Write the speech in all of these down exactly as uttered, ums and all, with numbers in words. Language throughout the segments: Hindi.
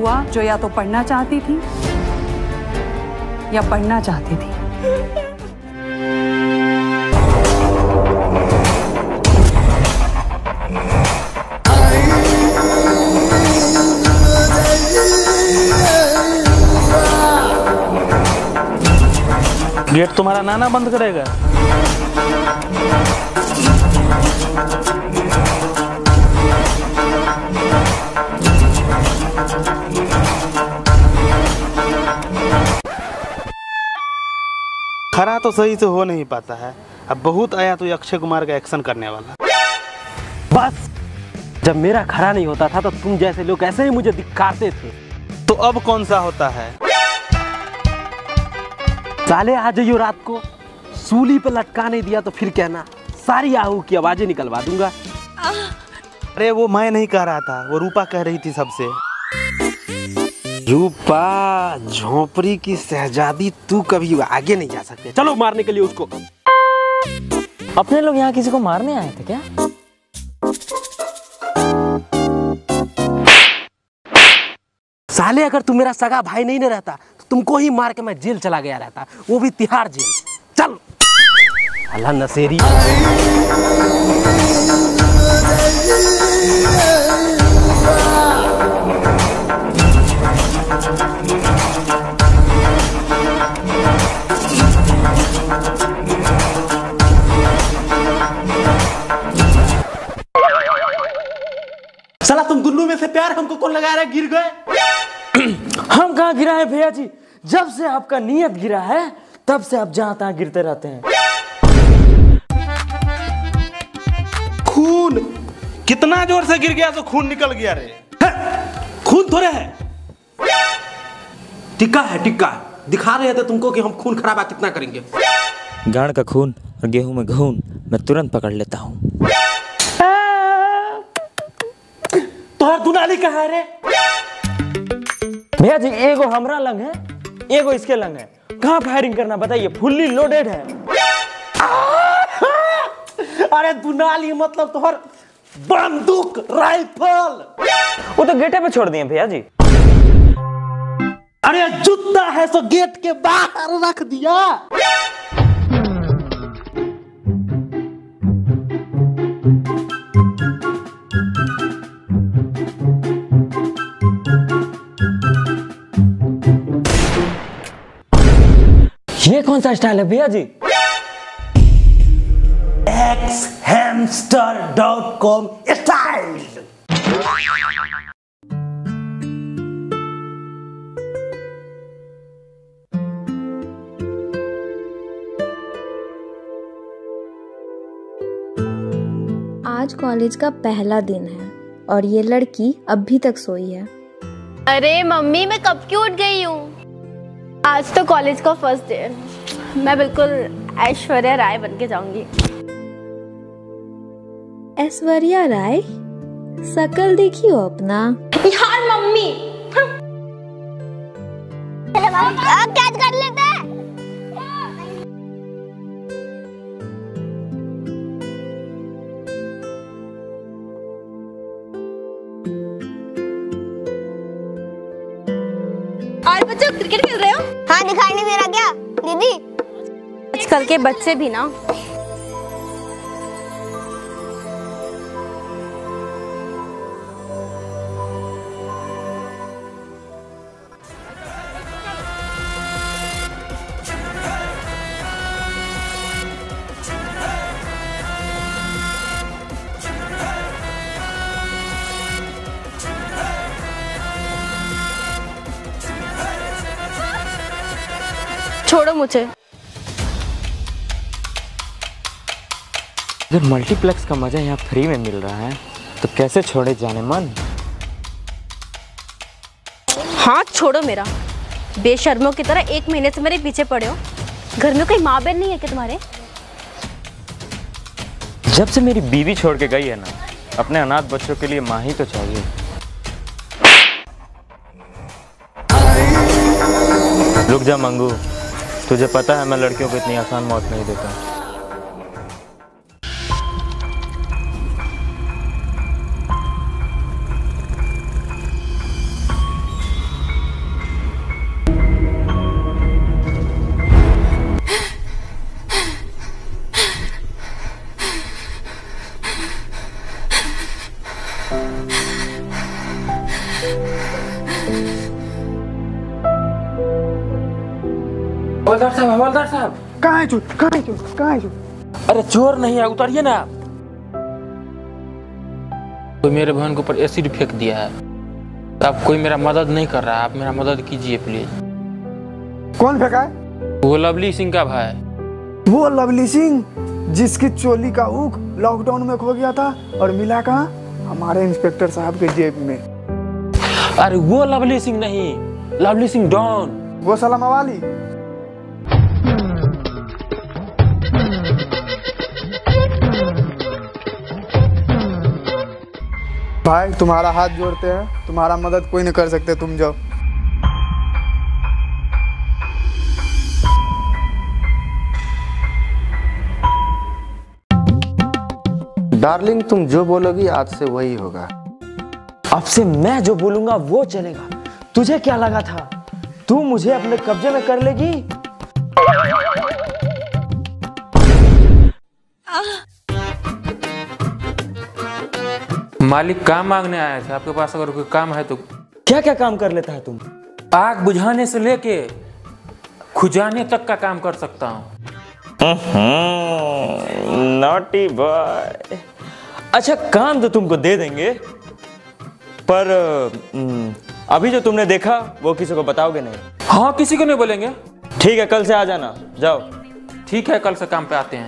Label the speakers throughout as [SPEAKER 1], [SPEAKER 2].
[SPEAKER 1] हुआ जो या तो पढ़ना चाहती थी या पढ़ना चाहती थी।
[SPEAKER 2] गेट तुम्हारा नाना बंद करेगा। खरा तो सही से हो नहीं पाता है, अब बहुत आया तो अक्षय कुमार का एक्शन करने वाला।
[SPEAKER 3] बस जब मेरा खरा नहीं होता था तो तुम जैसे लोग ऐसे ही मुझे दिखाते थे।
[SPEAKER 2] तो अब कौन सा होता है?
[SPEAKER 3] साले आ जाइयो रात को, सूली पे लटका नहीं दिया तो फिर कहना सारी आहू की आवाजें निकलवा दूंगा।
[SPEAKER 2] अरे वो मैं नहीं कह रहा था, वो रूपा कह रही थी सबसे।
[SPEAKER 3] रूपा झोपड़ी की शहजादी, तू कभी आगे नहीं जा सकते। चलो मारने के लिए उसको।
[SPEAKER 4] अपने लोग यहाँ किसी को मारने आए थे क्या?
[SPEAKER 3] साले अगर तू मेरा सगा भाई नहीं न रहता तो तुमको ही मार के मैं जेल चला गया रहता, वो भी तिहाड़ जेल। चल अल्लाह नसेरी। साला तुम दोनों में से प्यार हमको कौन लगा रहा है? गिर गए।
[SPEAKER 4] हम कहाँ गिरा है भैया जी? जब से आपका नियत गिरा है तब से आप जहाँ तहाँ गिरते रहते हैं।
[SPEAKER 2] खून कितना जोर से गिर गया तो खून निकल गया रे।
[SPEAKER 3] खून थोड़े है, टिक्का है टिक्का। दिखा रहे थे तुमको कि हम खून खराबा कितना करेंगे।
[SPEAKER 5] गाड़ का खून और गेहूं में घून मैं तुरंत पकड़ लेता हूँ।
[SPEAKER 3] तोहर दुनाली कहाँ है रे?
[SPEAKER 4] भैया जी एगो हमरा लंग है, एगो इसके लंग है। कहाँ फायरिंग करना बताइए? फुल्ली लोडेड है।
[SPEAKER 3] अरे दुनाली मतलब तोहर बंदूक राइफल।
[SPEAKER 4] वो तो गेटे पे छोड़ दिए भैया जी।
[SPEAKER 3] अरे जूता है तो गेट के बाहर रख दिया।
[SPEAKER 4] ये कौन सा स्टाइल है भैया जी?
[SPEAKER 3] X hamster dot com style.
[SPEAKER 6] आज कॉलेज का पहला दिन है और ये लड़की अभी तक सोई है।
[SPEAKER 7] अरे मम्मी मैं कब की उठ गई हूँ। आज तो कॉलेज का फर्स्ट डे, मैं बिल्कुल ऐश्वर्या राय बन के जाऊंगी।
[SPEAKER 6] ऐश्वर्या राय? शकल देखियो अपना।
[SPEAKER 7] यार मम्मी कैद कर लेते हैं। और बच्चों क्रिकेट खेल रहे हो?
[SPEAKER 8] हाँ दिखाई नहीं दे रहा क्या दीदी?
[SPEAKER 7] आजकल के बच्चे भी ना। छोड़ो मुझे।
[SPEAKER 5] जब मल्टीप्लेक्स का मजा यहाँ फ्री में मिल रहा है तो कैसे छोड़े जाने मन।
[SPEAKER 7] हाथ छोड़ो मेरा। बेशर्मों की तरह एक महीने से मेरे पीछे पड़े हो। घर में कोई माँ बहन नहीं है क्या तुम्हारे?
[SPEAKER 5] जब से मेरी बीवी छोड़ के गई है ना, अपने अनाथ बच्चों के लिए माँ ही तो चाहिए। रुक जा मंगू, तुझे पता है मैं लड़कियों को इतनी आसान मौत नहीं देता।
[SPEAKER 4] हवलदार साहब, हवलदार साहब,
[SPEAKER 9] कहाँ है चोर? कहाँ है चोर? कहाँ है चोर?
[SPEAKER 4] अरे चोर नहीं है, उतरिए ना आप। कोई मेरे बहन के ऊपर एसिड फेंक दिया है, तो आप कोई मेरा मदद नहीं कर रहा है, आप मेरा मदद कीजिए प्लीज।
[SPEAKER 9] कौन फेंका है?
[SPEAKER 4] वो लवली सिंह का भाई।
[SPEAKER 9] वो लवली सिंह जिसकी चोली का ऊख लॉकडाउन में खो गया था और मिला कहाँ? हमारे इंस्पेक्टर साहब के जेब में।
[SPEAKER 4] अरे वो लवली सिंह नहीं, लवली सिंह डॉन।
[SPEAKER 9] वो साला मवाली। भाई तुम्हारा हाथ जोड़ते हैं, तुम्हारा मदद कोई नहीं कर सकते, तुम जाओ।
[SPEAKER 10] डार्लिंग, तुम जो बोलोगी आज से वही होगा।
[SPEAKER 4] अब से मैं जो बोलूंगा वो चलेगा। तुझे क्या लगा था तू मुझे अपने कब्जे में कर लेगी? मालिक काम मांगने आया था आपके पास, अगर कोई काम है तो। क्या क्या काम कर लेता है तुम? आग बुझाने से लेके खुजाने तक का काम कर सकता हूँ।
[SPEAKER 5] Naughty boy.
[SPEAKER 11] अच्छा, काम तो तुमको दे देंगे, पर अभी जो तुमने देखा वो किसी को बताओगे नहीं?
[SPEAKER 4] हाँ, किसी को नहीं बोलेंगे।
[SPEAKER 11] ठीक है, कल से आ जाना। जाओ।
[SPEAKER 4] ठीक है, कल से काम पे आते हैं।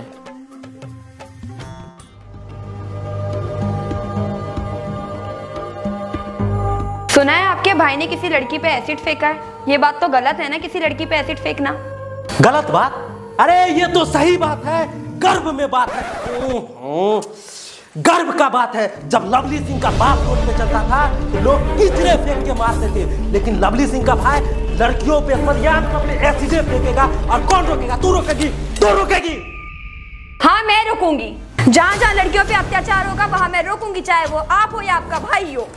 [SPEAKER 12] सुना है आपके भाई ने किसी लड़की पे एसिड फेंका है। ये बात तो गलत है ना, किसी लड़की पे एसिड फेंकना?
[SPEAKER 3] गलत बात? अरे ये तो सही बात है, गर्व में बात है। ओहो, गर्व का बात है। जब लवली सिंह का बाप रोड पे चलता था तो लोग कीचड़े फेंक के मारते थे, लेकिन लवली सिंह का भाई लड़कियों पे सरियाम अपने एसिड फेंकेगा। और कौन रोकेगा? तू रोकेगी, तू रोकेगी।
[SPEAKER 12] हाँ, मैं रोकूंगी। जहाँ जहाँ लड़कियों पे अत्याचार होगा वहाँ मैं रोकूंगी, चाहे वो आप हो या आपका भाई हो।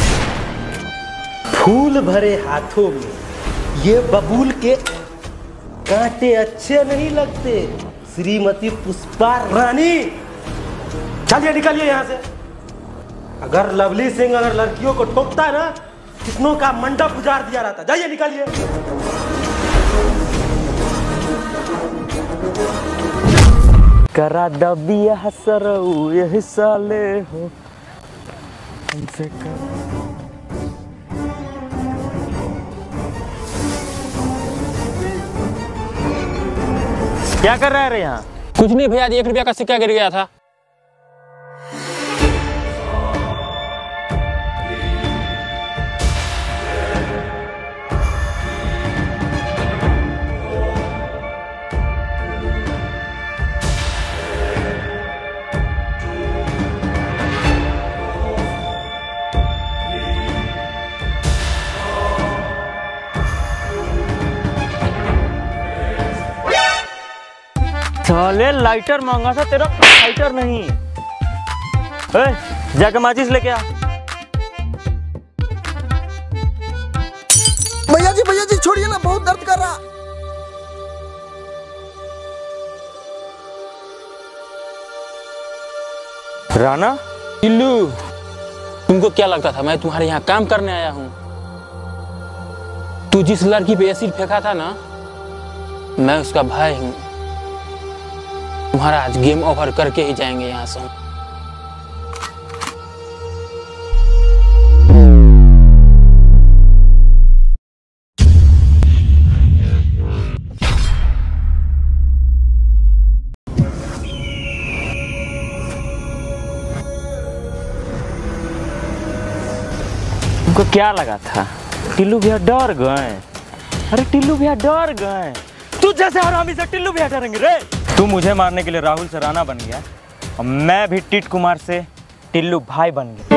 [SPEAKER 3] फूल भरे हाथों में ये बबूल के कांटे अच्छे नहीं लगते, श्रीमती पुष्पा रानी। चलिए निकलिए यहाँ से। अगर लवली सिंह अगर लड़कियों को ठोकता ना, कितनों का मंडप उजाड़ दिया रहता। जाइए, निकलिए।
[SPEAKER 11] करा दबिया हसरऊ यही साले हो हमसे कर। क्या कर रहा है रे यहाँ?
[SPEAKER 4] कुछ नहीं भैया जी, एक रुपया का सिक्का गिर गया था।
[SPEAKER 11] साले लाइटर मांगा था तेरा, लाइटर नहीं। ए, जाके माचिस लेके आ।
[SPEAKER 9] भैया जी, भैया जी छोड़िए ना, बहुत दर्द कर रहा।
[SPEAKER 11] राणा,
[SPEAKER 4] टिल्लू, तुमको क्या लगता था मैं तुम्हारे यहाँ काम करने आया हूँ? तू जिस लड़की पे एसिड फेंका था ना, मैं उसका भाई हूँ। तुम्हारा आज गेम ओवर करके ही जाएंगे यहाँ से।
[SPEAKER 11] तुमको क्या लगा था टिल्लू भैया डर गए? अरे टिल्लू भैया डर गए। तू जैसे हरामी से टिल्लू भैया डरेंगे रे? तू मुझे मारने के लिए राहुल से राणा बन गया और मैं भी टिट कुमार से टिल्लू भाई बन गया।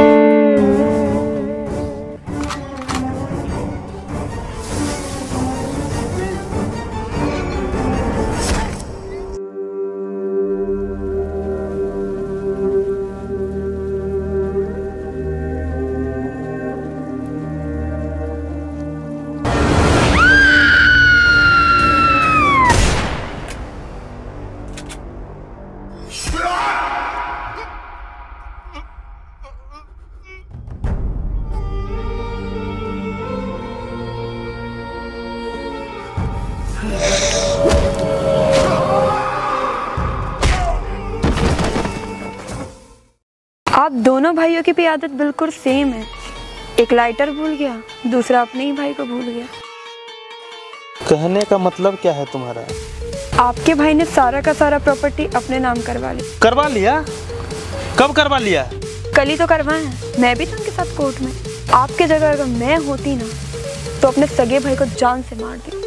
[SPEAKER 12] दोनों भाइयों की भी आदत बिल्कुल सेम है। एक लाइटर भूल गया, दूसरा अपने ही भाई को भूल गया।
[SPEAKER 2] कहने का मतलब क्या है तुम्हारा?
[SPEAKER 12] आपके भाई ने सारा का सारा प्रॉपर्टी अपने नाम करवा ली।
[SPEAKER 2] करवा लिया? कब करवा लिया?
[SPEAKER 12] कल ही तो करवाए हैं। मैं भी तो उनके साथ कोर्ट में। आपके जगह अगर मैं होती ना तो अपने सगे भाई को जान से मार दी।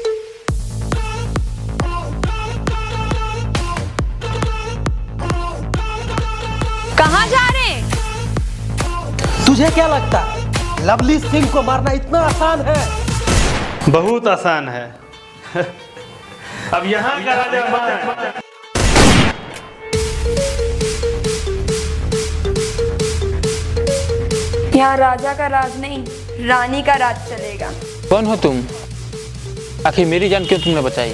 [SPEAKER 13] कहाँ जा रहे हैं?
[SPEAKER 3] तुझे क्या लगता है लवली सिंह को मारना इतना आसान है?
[SPEAKER 2] बहुत आसान है। अब यहाँ का राजा मैं।
[SPEAKER 12] यहाँ राजा का राज नहीं, रानी का राज चलेगा।
[SPEAKER 4] कौन हो तुम? आखिर मेरी जान क्यों तुमने बचाई?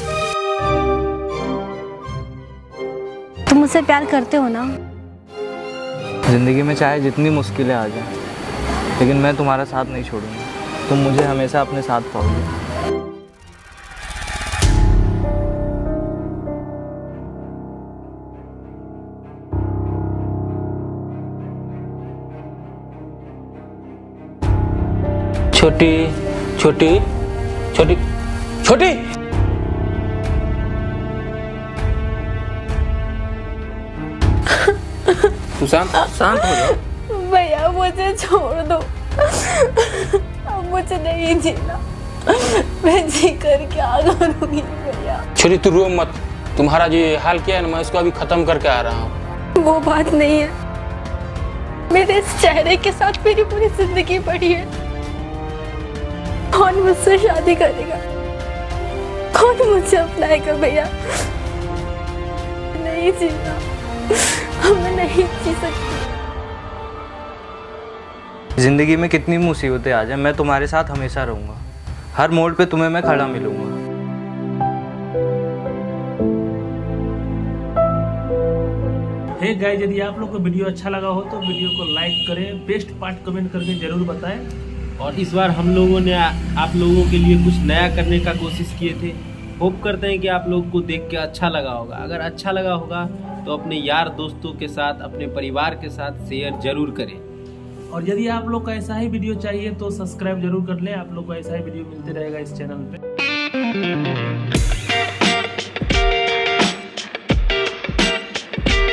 [SPEAKER 7] तुम मुझसे प्यार करते हो ना?
[SPEAKER 5] ज़िंदगी में चाहे जितनी मुश्किलें आ जाएं, लेकिन मैं तुम्हारा साथ नहीं छोड़ूंगा। तुम मुझे हमेशा अपने साथ पाओगे।
[SPEAKER 4] छोटी छोटी छोटी छोटी तू शांत शांत हो जाओ।
[SPEAKER 7] भैया मुझे छोड़ दो, अब मुझे नहीं जीना। मैं जी कर क्या करूंगी भैया?
[SPEAKER 4] छोटी तू रो मत। तुम्हारा जो ये हाल किया है ना, मैं इसको अभी खत्म करके आ रहा हूँ।
[SPEAKER 7] वो बात नहीं है, मेरे इस चेहरे के साथ मेरी पूरी जिंदगी पड़ी है। कौन मुझसे शादी करेगा? कौन मुझे अपनाएगा भैया? नहीं जीना, मैं नहीं जी सकती।
[SPEAKER 5] जिंदगी में कितनी मुसीबतें आ जाए, मैं तुम्हारे साथ हमेशा रहूंगा। हर मोड़ पे तुम्हें मैं खड़ा मिलूंगा।
[SPEAKER 14] हे गाइस, यदि आप लोग को वीडियो अच्छा लगा हो तो वीडियो को लाइक करें, बेस्ट पार्ट कमेंट करके जरूर बताएं।
[SPEAKER 15] और इस बार हम लोगों ने आप लोगों के लिए कुछ नया करने का कोशिश किए थे। होप करते हैं कि आप लोगों को देख के अच्छा लगा होगा। अगर अच्छा लगा होगा तो अपने यार दोस्तों के साथ, अपने परिवार के साथ शेयर जरूर करें।
[SPEAKER 14] और यदि आप लोग को ऐसा ही वीडियो चाहिए तो सब्सक्राइब जरूर कर लें। आप लोग को ऐसा ही वीडियो मिलते रहेगा इस चैनल पे।